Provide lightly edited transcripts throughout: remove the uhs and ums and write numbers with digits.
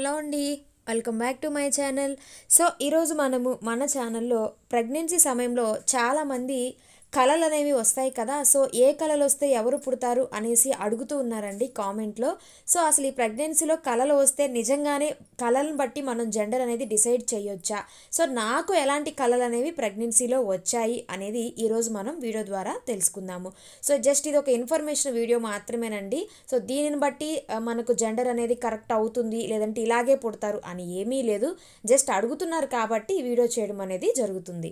Hello అండి, welcome back to my channel. So ఈరోజు మనము మన ఛానల్లో ప్రెగ్నెన్సీ సమయంలో చాలామంది కళలు అనేవి వస్తాయి కదా. సో ఏ కళలు వస్తే ఎవరు పుడతారు అనేసి అడుగుతూ ఉన్నారండి కామెంట్లో. సో అసలు ఈ ప్రెగ్నెన్సీలో కళలు వస్తే నిజంగానే కళలను బట్టి మనం జెండర్ అనేది డిసైడ్ చేయొచ్చా? సో నాకు ఎలాంటి కళలు అనేవి ప్రెగ్నెన్సీలో వచ్చాయి అనేది ఈరోజు మనం వీడియో ద్వారా తెలుసుకుందాము. సో జస్ట్ ఇది ఒక ఇన్ఫర్మేషన్ వీడియో మాత్రమేనండి. సో దీనిని బట్టి మనకు జెండర్ అనేది కరెక్ట్ అవుతుంది లేదంటే ఇలాగే పుడతారు అని ఏమీ లేదు. జస్ట్ అడుగుతున్నారు కాబట్టి ఈ వీడియో చేయడం అనేది జరుగుతుంది.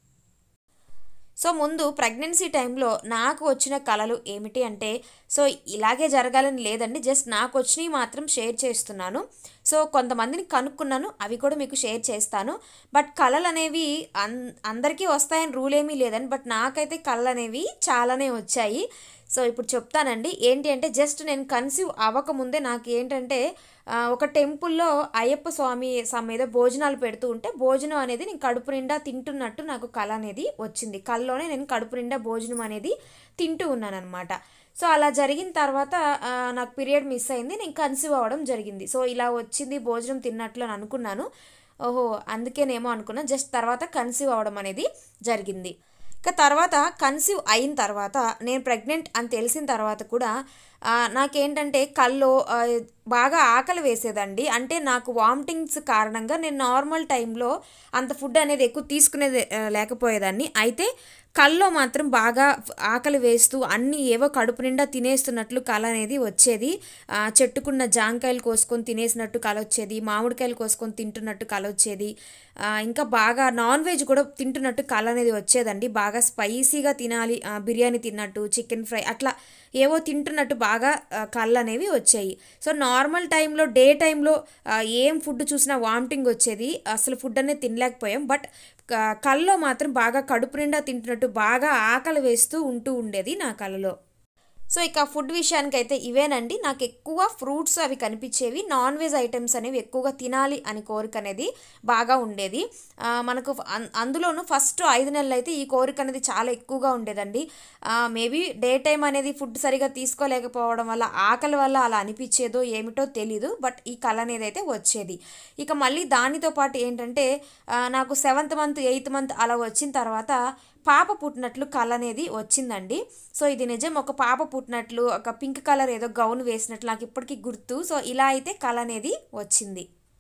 సో ముందు ప్రెగ్నెన్సీ టైంలో నాకు వచ్చిన కళలు ఏమిటి అంటే, సో ఇలాగే జరగాలని లేదండి, జస్ట్ నాకు వచ్చినవి మాత్రం షేర్ చేస్తున్నాను. సో కొంతమందిని కనుక్కున్నాను, అవి కూడా మీకు షేర్ చేస్తాను. బట్ కళలు అనేవి అందరికీ వస్తాయని రూల్ ఏమీ లేదండి, బట్ నాకైతే కళలు అనేవి చాలానే వచ్చాయి. సో ఇప్పుడు చెప్తానండి. ఏంటి అంటే, జస్ట్ నేను కన్సీవ్ అవ్వకముందే నాకు ఏంటంటే ఒక టెంపుల్లో అయ్యప్ప స్వామి మీద భోజనాలు పెడుతూ ఉంటే భోజనం అనేది నేను కడుపు నిండా తింటున్నట్టు నాకు కళ అనేది వచ్చింది. కళ్ళలోనే నేను కడుపు నిండా భోజనం అనేది తింటూ ఉన్నాను అనమాట. సో అలా జరిగిన తర్వాత నాకు పీరియడ్ మిస్ అయింది, నేను కన్సీవ్ అవ్వడం జరిగింది. సో ఇలా వచ్చింది భోజనం తిన్నట్లు అని అనుకున్నాను. ఓహో అందుకేనేమో అనుకున్నాను. జస్ట్ తర్వాత కన్సీవ్ అవ్వడం అనేది జరిగింది. ఇక తర్వాత కన్సీవ్ అయిన తర్వాత నేను ప్రెగ్నెంట్ అని తెలిసిన తర్వాత కూడా నాకేంటంటే కల్లో బాగా ఆకలి వేసేదండి. అంటే నాకు వామిటింగ్స్ కారణంగా నేను నార్మల్ టైంలో అంత ఫుడ్ అనేది ఎక్కువ తీసుకునేది లేకపోయేదాన్ని. అయితే కల్లో మాత్రం బాగా ఆకలి వేస్తూ అన్నీ ఏవో కడుపు నిండా తినేస్తున్నట్లు కళ అనేది వచ్చేది. చెట్టుకున్న జాంకాయలు కోసుకొని తినేసినట్టు కళ వచ్చేది, మామిడికాయలు కోసుకొని తింటున్నట్టు కళ వచ్చేది, ఇంకా బాగా నాన్ వెజ్ కూడా తింటున్నట్టు కళ అనేది వచ్చేదండి. బాగా స్పైసీగా తినాలి, బిర్యానీ తిన్నట్టు, చికెన్ ఫ్రై అట్లా ఏవో తింటున్నట్టు బాగా కళ్ళు అనేవి వచ్చాయి. సో నార్మల్ టైంలో డే టైంలో ఏం ఫుడ్ చూసినా వామిటింగ్ వచ్చేది, అసలు ఫుడ్ అనేది తినలేకపోయాం. బట్ కళ్ళలో మాత్రం బాగా కడుపు నిండా తింటున్నట్టు బాగా ఆకలి వేస్తూ ఉండేది నా కళ్ళలో. సో ఇక ఫుడ్ విషయానికి అయితే ఇవేనండి. నాకు ఎక్కువ ఫ్రూట్స్ అవి కనిపించేవి, నాన్ వెజ్ ఐటమ్స్ అనేవి ఎక్కువగా తినాలి అని కోరిక అనేది బాగా ఉండేది మనకు. అందులోనూ ఫస్ట్ 5 నెలలు అయితే ఈ కోరిక అనేది చాలా ఎక్కువగా ఉండేదండి. మేబీ డే టైం అనేది ఫుడ్ సరిగా తీసుకోలేకపోవడం వల్ల, ఆకలి వల్ల అలా అనిపించేదో ఏమిటో తెలీదు, బట్ ఈ కళ అనేది అయితే వచ్చేది. ఇక మళ్ళీ దానితో పాటు ఏంటంటే నాకు 7th మంత్ 8th మంత్ అలా వచ్చిన తర్వాత పాప పుట్టినట్లు కళ అనేది వచ్చిందండి. సో ఇది నిజం, ఒక పాప పుట్టినట్లు, ఒక పింక్ కలర్ ఏదో గౌన్ వేసినట్లు నాకు ఇప్పటికీ గుర్తు. సో ఇలా అయితే కళ అనేది వచ్చింది.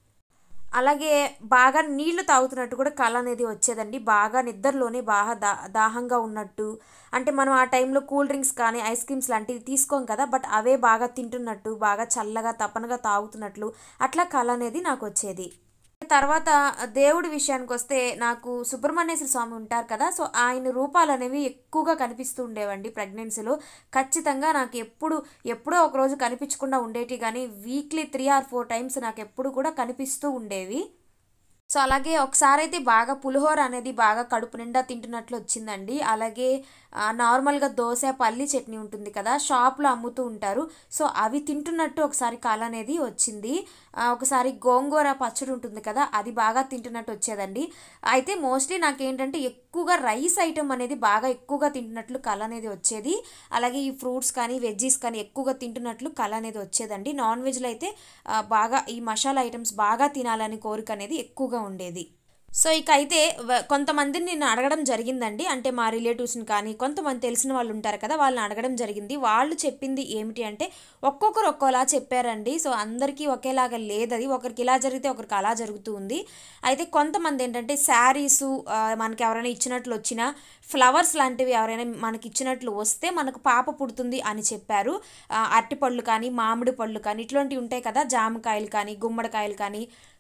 అలాగే బాగా నీళ్లు తాగుతున్నట్టు కూడా కళ అనేది వచ్చేదండి. బాగా నిద్రలోనే బాగా దాహంగా ఉన్నట్టు, అంటే మనం ఆ టైంలో కూల్ డ్రింక్స్ కానీ ఐస్ క్రీమ్స్ లాంటివి తీసుకోం కదా, బట్ అవే బాగా తింటున్నట్టు, బాగా చల్లగా తపనగా తాగుతున్నట్లు అట్లా కళ అనేది నాకు వచ్చేది. తర్వాత దేవుడి విషయానికి వస్తే నాకు సుబ్రహ్మణ్యేశ్వర స్వామి ఉంటారు కదా, సో ఆయన రూపాలు అనేవి ఎక్కువగా కనిపిస్తూ ఉండేవండి ప్రెగ్నెన్సీలో. ఖచ్చితంగా నాకు ఎప్పుడో ఒకరోజు కనిపించకుండా ఉండేవి, కానీ వీక్లీ 3 or 4 టైమ్స్ నాకు ఎప్పుడు కూడా కనిపిస్తూ ఉండేవి. సో అలాగే ఒకసారి అయితే బాగా పులిహోర అనేది బాగా కడుపు నిండా తింటున్నట్లు వచ్చిందండి. అలాగే నార్మల్గా దోశ పల్లి చట్నీ ఉంటుంది కదా, షాప్లో అమ్ముతూ ఉంటారు, సో అవి తింటున్నట్టు ఒకసారి కళ అనేది వచ్చింది. ఒకసారి గోంగూర పచ్చడి ఉంటుంది కదా, అది బాగా తింటున్నట్టు వచ్చేదండి. అయితే మోస్ట్లీ నాకేంటంటే ఎక్కువగా రైస్ ఐటమ్ అనేది బాగా ఎక్కువగా తింటున్నట్లు కళ అనేది వచ్చేది. అలాగే ఈ ఫ్రూట్స్ కానీ వెజ్జీస్ కానీ ఎక్కువగా తింటున్నట్లు కళ అనేది వచ్చేదండి. నాన్ వెజ్లో అయితే బాగా ఈ మసాలా ఐటమ్స్ బాగా తినాలని కోరిక అనేది ఎక్కువగా ఉండేది. సో ఇక అయితే కొంతమందిని నేను అడగడం జరిగిందండి, అంటే మా రిలేటివ్స్ని కానీ కొంతమంది తెలిసిన వాళ్ళు ఉంటారు కదా, వాళ్ళని అడగడం జరిగింది. వాళ్ళు చెప్పింది ఏమిటి అంటే ఒక్కొక్కరు ఒక్కోలా చెప్పారండి. సో అందరికీ ఒకేలాగా లేదది, ఒకరికి ఇలా జరిగితే ఒకరికి అలా జరుగుతూ ఉంది. అయితే కొంతమంది ఏంటంటే శారీసు మనకి ఎవరైనా ఇచ్చినట్లు వచ్చినా, ఫ్లవర్స్ లాంటివి ఎవరైనా మనకి ఇచ్చినట్లు వస్తే మనకు పాప పుడుతుంది అని చెప్పారు. అరటిపళ్ళు కానీ మామిడి పళ్ళు కానీ ఇట్లాంటివి ఉంటాయి కదా, జామకాయలు కానీ గుమ్మడికాయలు కానీ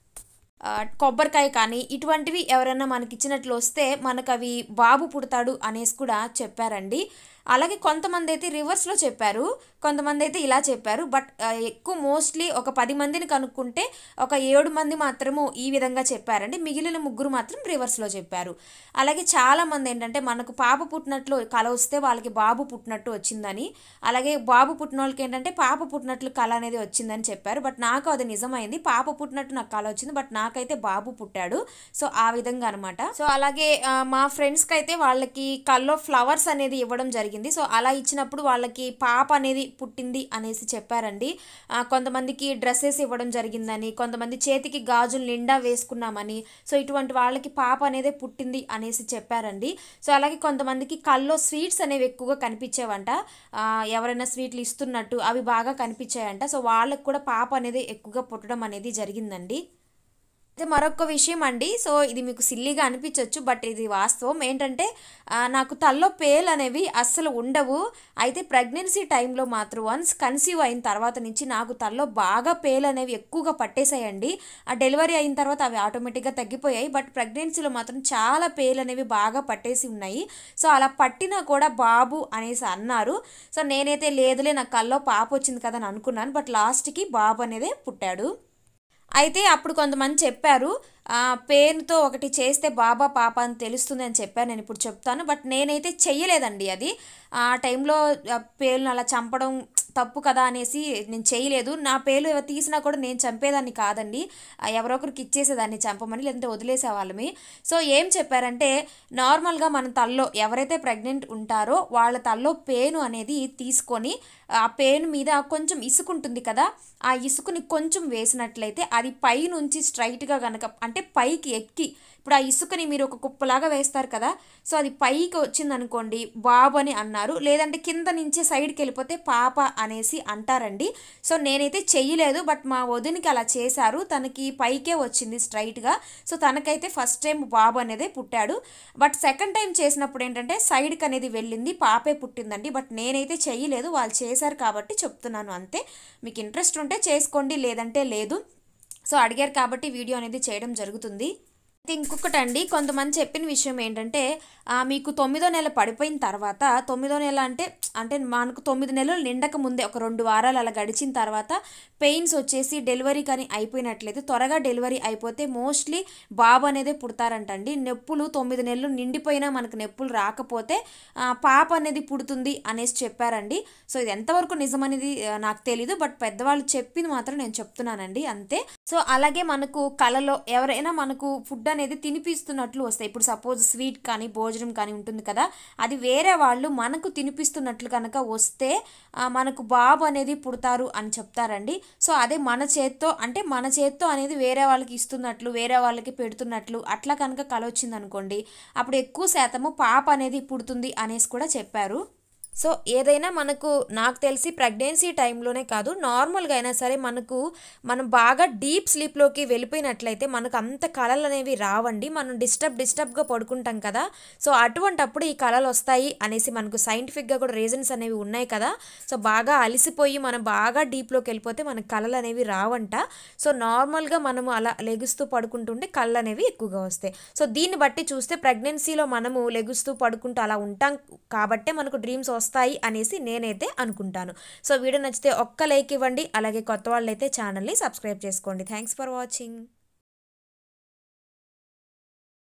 కొబ్బరికాయ కానీ ఇటువంటివి ఎవరైనా మనకి ఇచ్చినట్లు వస్తే మనకు అవి బాబు పుడతాడు అనేసి కూడా చెప్పారండి. అలాగే కొంతమంది అయితే రివర్స్లో చెప్పారు, కొంతమంది అయితే ఇలా చెప్పారు. బట్ ఎక్కువ మోస్ట్లీ ఒక 10 మందిని కనుక్కుంటే ఒక 7 మంది మాత్రము ఈ విధంగా చెప్పారండి, మిగిలిన 3 మాత్రం రివర్స్లో చెప్పారు. అలాగే చాలామంది ఏంటంటే మనకు పాప పుట్టినట్లు కళ వస్తే వాళ్ళకి బాబు పుట్టినట్టు వచ్చిందని, అలాగే బాబు పుట్టిన వాళ్ళకి ఏంటంటే పాప పుట్టినట్లు కళ అనేది వచ్చిందని చెప్పారు. బట్ నాకు అది నిజమైంది, పాప పుట్టినట్టు నాకు కళ వచ్చింది, బట్ నాకైతే బాబు పుట్టాడు. సో ఆ విధంగా అనమాట. సో అలాగే మా ఫ్రెండ్స్కి అయితే వాళ్ళకి కళ్ళలో ఫ్లవర్స్ అనేది ఇవ్వడం జరిగింది. జరిగింది. సో అలా ఇచ్చినప్పుడు వాళ్ళకి పాప అనేది పుట్టింది అనేసి చెప్పారండి. కొంతమందికి డ్రెస్సెస్ ఇవ్వడం జరిగిందని, కొంతమంది చేతికి గాజులు నిండా వేసుకున్నామని, సో ఇటువంటి వాళ్ళకి పాప అనేదే పుట్టింది అనేసి చెప్పారండి. సో అలాగే కొంతమందికి కల్లో స్వీట్స్ అనేవి ఎక్కువగా కనిపించేవంట. ఎవరైనా స్వీట్లు ఇస్తున్నట్టు అవి బాగా కనిపించాయంట. సో వాళ్ళకి కూడా పాప అనేది ఎక్కువగా పుట్టడం అనేది జరిగిందండి. అయితే మరొక విషయం అండి, సో ఇది మీకు సిల్లీగా అనిపించవచ్చు, బట్ ఇది వాస్తవం ఏంటంటే నాకు తల్లో పేలు అనేవి అస్సలు ఉండవు. అయితే ప్రెగ్నెన్సీ టైంలో మాత్రం వన్స్ కన్సీవ్ అయిన తర్వాత నుంచి నాకు తల్లో బాగా పేలు అనేవి ఎక్కువగా పట్టేశాయండి. ఆ డెలివరీ అయిన తర్వాత అవి ఆటోమేటిక్గా తగ్గిపోయాయి, బట్ ప్రెగ్నెన్సీలో మాత్రం చాలా పేలు అనేవి బాగా పట్టేసి ఉన్నాయి. సో అలా పట్టినా కూడా బాబు అనేసి అన్నారు. సో నేనైతే లేదులే నాకు కల్లో పాప వచ్చింది కదా అని అనుకున్నాను, బట్ లాస్ట్కి బాబు అనేదే పుట్టాడు. అయితే అప్పుడు కొంతమంది చెప్పారు, పేరుతో ఒకటి చేస్తే బాబా పాప అని తెలుస్తుంది అని చెప్పారు. నేను ఇప్పుడు చెప్తాను, బట్ నేనైతే చెయ్యలేదండి అది. ఆ టైంలో పేలును అలా చంపడం తప్పు కదా అనేసి నేను చేయలేదు. నా పేలు తీసినా కూడా నేను చంపేదాన్ని కాదండి, ఎవరొకరికి ఇచ్చేసేదాన్ని చంపమని, లేదంటే వదిలేసేవాళ్ళమి. సో ఏం చెప్పారంటే నార్మల్గా మన తల్లో ఎవరైతే ప్రెగ్నెంట్ ఉంటారో వాళ్ళ తల్లో పేను అనేది తీసుకొని ఆ పేను మీద కొంచెం ఇసుక ఉంటుంది కదా, ఆ ఇసుకని కొంచెం వేసినట్లయితే అది పై నుంచి స్ట్రైట్గా కనుక అంటే పైకి ఎక్కి, ఇప్పుడు ఆ ఇసుకని మీరు ఒక కుప్పలాగా వేస్తారు కదా, సో అది పైకి వచ్చిందనుకోండి బాబు అని అన్నారు. లేదంటే కింద నుంచే సైడ్కి వెళ్ళిపోతే పాప అనేసి అంటారండి. సో నేనైతే చెయ్యలేదు, బట్ మా వదినికి అలా చేశారు, తనకి పైకే వచ్చింది స్ట్రైట్గా. సో తనకైతే ఫస్ట్ టైం బాబు అనేదే పుట్టాడు. బట్ సెకండ్ టైం చేసినప్పుడు ఏంటంటే సైడ్కి అనేది వెళ్ళింది, పాపే పుట్టిందండి. బట్ నేనైతే చెయ్యలేదు, వాళ్ళు చేశారు కాబట్టి చెప్తున్నాను అంతే. మీకు ఇంట్రెస్ట్ ఉంటే చేసుకోండి, లేదంటే లేదు. సో అడిగారు కాబట్టి వీడియో అనేది చేయడం జరుగుతుంది. అయితే ఇంకొకటి అండి, కొంతమంది చెప్పిన విషయం ఏంటంటే మీకు 9వ నెల పడిపోయిన తర్వాత, 9వ నెల అంటే మనకు 9 నెలలు నిండక ముందే ఒక 2 వారాలు అలా గడిచిన తర్వాత పెయిన్స్ వచ్చేసి డెలివరీ కానీ అయిపోయినట్లయితే, త్వరగా డెలివరీ అయిపోతే మోస్ట్లీ బాబు అనేదే పుడతారంటండి. నొప్పులు 9 నెలలు నిండిపోయినా మనకు నొప్పులు రాకపోతే పాప అనేది పుడుతుంది అనేసి చెప్పారండి. సో ఇది ఎంతవరకు నిజమనేది నాకు తెలీదు, బట్ పెద్దవాళ్ళు చెప్పింది మాత్రం నేను చెప్తున్నానండి అంతే. సో అలాగే మనకు కలలో ఎవరైనా మనకు ఫుడ్ అనేది తినిపిస్తున్నట్లు వస్తాయి. ఇప్పుడు సపోజ్ స్వీట్ కానీ భోజనం కానీ ఉంటుంది కదా, అది వేరే వాళ్ళు మనకు తినిపిస్తున్నట్లు కనుక వస్తే మనకు బాబు అనేది పుడతారు అని చెప్తారండి. సో అదే మన చేత్తో అనేది వేరే వాళ్ళకి ఇస్తున్నట్లు, వేరే వాళ్ళకి పెడుతున్నట్లు అట్లా కనుక కల వచ్చింది అనుకోండి, అప్పుడు ఎక్కువ శాతము పాప అనేది పుడుతుంది అనేసి కూడా చెప్పారు. సో ఏదైనా నాకు తెలిసి ప్రెగ్నెన్సీ టైంలోనే కాదు, నార్మల్గా అయినా సరే మనం బాగా డీప్ స్లీప్లోకి వెళ్ళిపోయినట్లయితే మనకు అంత కలలు అనేవి రావండి. మనం డిస్టర్బ్గా పడుకుంటాం కదా, సో అటువంటప్పుడు ఈ కలలు వస్తాయి అనేసి మనకు సైంటిఫిక్గా కూడా రీజన్స్ అనేవి ఉన్నాయి కదా. సో బాగా అలసిపోయి మనం బాగా డీప్లోకి వెళ్ళిపోతే మనకు కలలు అనేవి రావంట. సో నార్మల్గా మనము అలా లెగుస్తూ పడుకుంటుంటే కళ్ళు అనేవి ఎక్కువగా వస్తాయి. సో దీన్ని బట్టి చూస్తే ప్రెగ్నెన్సీలో మనము లెగుస్తూ పడుకుంటూ అలా ఉంటాం కాబట్టే మనకు డ్రీమ్స్ వస్తాయి అనేసి నేనైతే అనుకుంటాను. సో వీడియో నచ్చితే ఒక్క లైక్ ఇవ్వండి, అలాగే కొత్త వాళ్ళైతే ఛానల్ని సబ్స్క్రైబ్ చేసుకోండి. Thanks for watching.